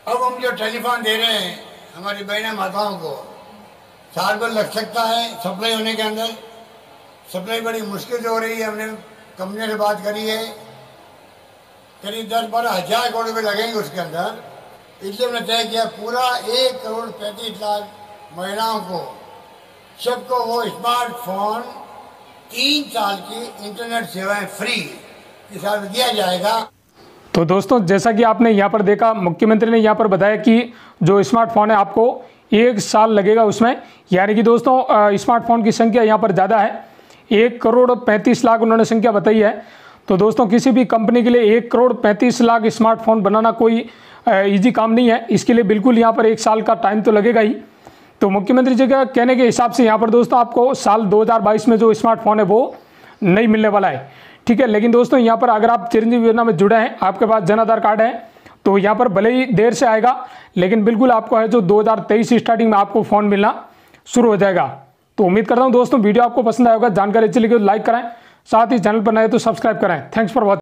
अब हम जो टेलीफोन दे रहे हैं हमारी बहना माताओं को, साल भर लग सकता है सप्लाई होने के अंदर। सप्लाई बड़ी मुश्किल से हो रही है। हमने कंपनी से बात करी है, करीब 10-12 हज़ार करोड़ रुपये लगेंगे उसके अंदर। इसलिए हमने तय किया पूरा 1,35,00,000 महिलाओं को, सबको वो स्मार्टफोन 3 साल की इंटरनेट सेवाएं फ्री के साथ दिया जाएगा। तो दोस्तों, जैसा कि आपने यहाँ पर देखा, मुख्यमंत्री ने यहाँ पर बताया कि जो स्मार्टफोन है आपको 1 साल लगेगा उसमें। यानी कि दोस्तों स्मार्टफोन की संख्या यहाँ पर ज़्यादा है, 1,35,00,000 उन्होंने संख्या बताई है। तो दोस्तों किसी भी कंपनी के लिए 1,35,00,000 स्मार्टफोन बनाना कोई इजी काम नहीं है। इसके लिए बिल्कुल यहाँ पर 1 साल का टाइम तो लगेगा ही। तो मुख्यमंत्री जी के कहने के हिसाब से यहाँ पर दोस्तों आपको साल 2022 में जो स्मार्टफोन है वो नहीं मिलने वाला है, ठीक है। लेकिन दोस्तों यहाँ पर अगर आप चिरंजीवी योजना में जुड़े हैं, आपके पास जन आधार कार्ड है, तो यहाँ पर भले ही देर से आएगा लेकिन बिल्कुल आपको है जो 2023 स्टार्टिंग में आपको फ़ोन मिलना शुरू हो जाएगा। तो उम्मीद करता हूँ दोस्तों वीडियो आपको पसंद आएगा। जानकारी अच्छी लगी तो लाइक करें, साथ ही चैनल पर नए तो सब्सक्राइब करें। Thanks for watching.